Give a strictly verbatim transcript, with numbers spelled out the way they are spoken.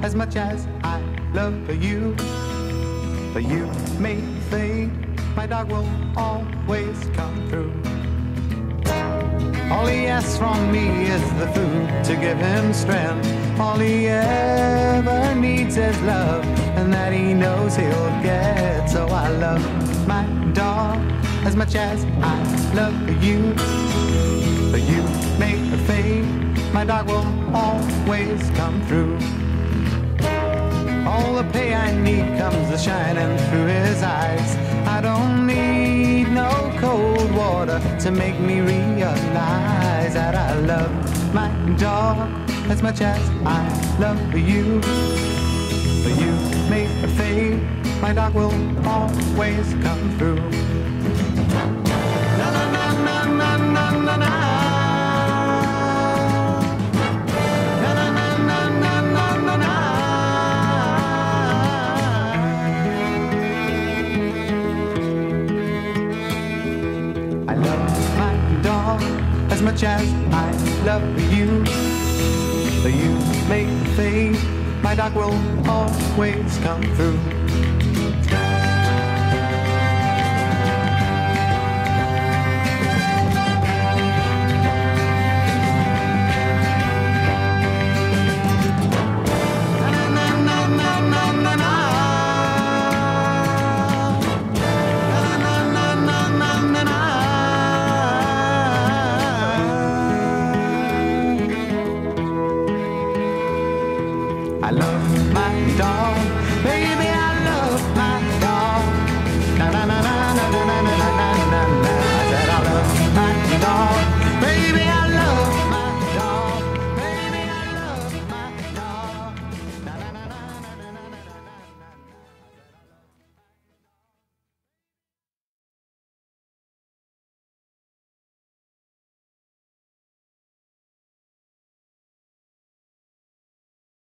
as much as I love you. But you may fade, my dog will always come through. All he asks from me is the food to give him strength. All he ever needs is love, and that he knows he'll get. So I love my dog as much as I love you. But you may fade, my dog will always come through. All the pay I need comes shining through his eyes. I don't need no cold water to make me realize that I love my dog as much as I love you. But you may fade, my dog will always come through. Na na na na na na na na. As much as I love you, but you may fade, my dog will always come through. I love my dog, baby, I love